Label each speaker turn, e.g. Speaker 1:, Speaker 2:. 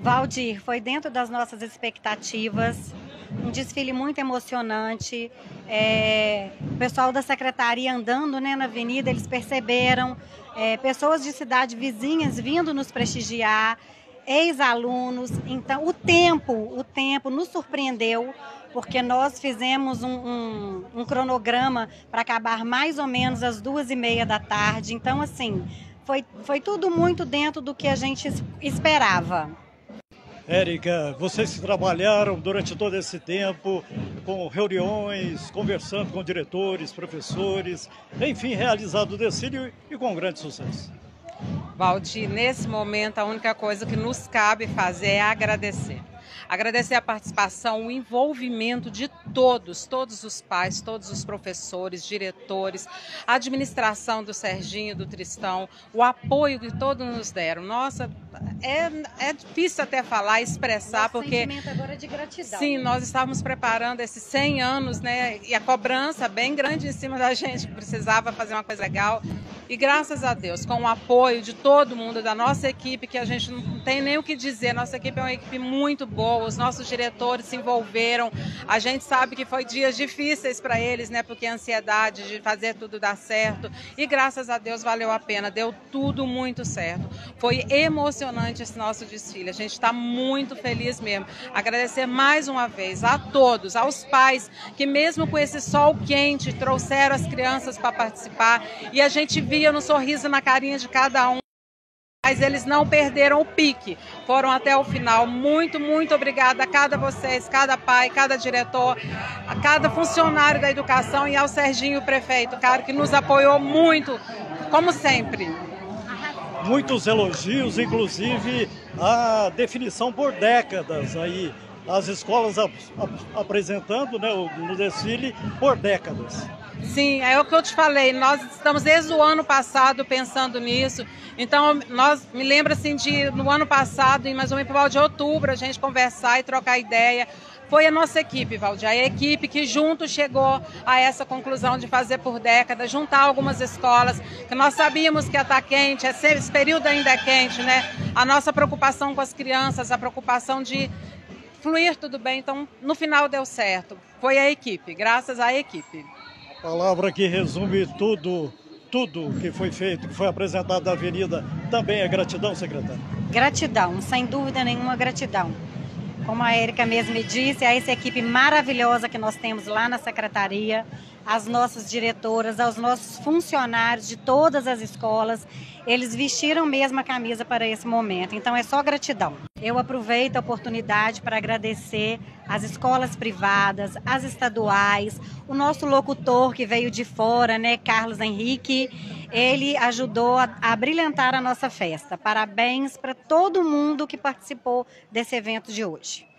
Speaker 1: Valdir, foi dentro das nossas expectativas, um desfile muito emocionante. O pessoal da secretaria andando, né, na avenida, eles perceberam pessoas de cidades vizinhas vindo nos prestigiar, ex-alunos. Então, o tempo nos surpreendeu, porque nós fizemos um cronograma para acabar mais ou menos às 2h30 da tarde. Então, assim, foi tudo muito dentro do que a gente esperava.
Speaker 2: Érica, vocês trabalharam durante todo esse tempo com reuniões, conversando com diretores, professores, enfim, realizado o desfile e com grande sucesso.
Speaker 3: Valdir, nesse momento a única coisa que nos cabe fazer é agradecer. Agradecer a participação, o envolvimento de todos os pais, todos os professores, diretores, a administração do Serginho, do Tristão, o apoio que todos nos deram. Nossa, é difícil até falar, expressar, porque...
Speaker 1: O sentimento agora é de gratidão.
Speaker 3: Sim, nós estávamos preparando esses 100 anos, né? E a cobrança bem grande em cima da gente, que precisava fazer uma coisa legal. E graças a Deus, com o apoio de todo mundo, da nossa equipe, que a gente não tem nem o que dizer, nossa equipe é uma equipe muito boa, os nossos diretores se envolveram, a gente sabe que foi dias difíceis para eles, né, porque a ansiedade de fazer tudo dar certo, e graças a Deus valeu a pena, deu tudo muito certo. Foi emocionante esse nosso desfile, a gente está muito feliz mesmo. Agradecer mais uma vez a todos, aos pais, que mesmo com esse sol quente, trouxeram as crianças para participar, e a gente via no sorriso na carinha de cada um, mas eles não perderam o pique, foram até o final. Muito, muito obrigada a cada vocês, cada pai, cada diretor, a cada funcionário da educação e ao Serginho, o prefeito, cara, que nos apoiou muito, como sempre.
Speaker 2: Muitos elogios, inclusive a definição por décadas aí, as escolas apresentando, né, no desfile por décadas.
Speaker 3: Sim, é o que eu te falei, nós estamos desde o ano passado pensando nisso, então nós me lembra assim de no ano passado, em mais ou menos por volta de outubro, a gente conversar e trocar ideia. Foi a nossa equipe, Valdir, a equipe que junto chegou a essa conclusão de fazer por décadas, juntar algumas escolas, que nós sabíamos que ia estar quente, esse período ainda é quente, né? A nossa preocupação com as crianças, a preocupação de fluir tudo bem, então no final deu certo. Foi a equipe, graças à equipe.
Speaker 2: Palavra que resume tudo que foi feito, que foi apresentado na Avenida, também é gratidão, secretário?
Speaker 1: Gratidão, sem dúvida nenhuma, gratidão. Como a Érica mesmo me disse, a essa equipe maravilhosa que nós temos lá na secretaria, às nossas diretoras, aos nossos funcionários de todas as escolas, eles vestiram mesmo a camisa para esse momento, então é só gratidão. Eu aproveito a oportunidade para agradecer as escolas privadas, as estaduais, o nosso locutor que veio de fora, né, Carlos Henrique, ele ajudou a brilhantar a nossa festa. Parabéns para todo mundo que participou desse evento de hoje.